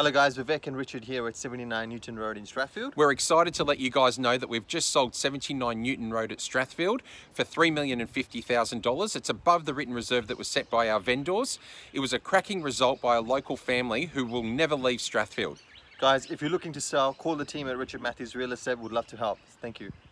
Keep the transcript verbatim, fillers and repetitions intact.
Hello guys, Vivek and Richard here at seventy-nine Newton Road in Strathfield. We're excited to let you guys know that we've just sold seventy-nine Newton Road at Strathfield for three million fifty thousand dollars. It's above the written reserve that was set by our vendors. It was a cracking result by a local family who will never leave Strathfield. Guys, if you're looking to sell, call the team at Richard Matthews Real Estate. We'd love to help. Thank you.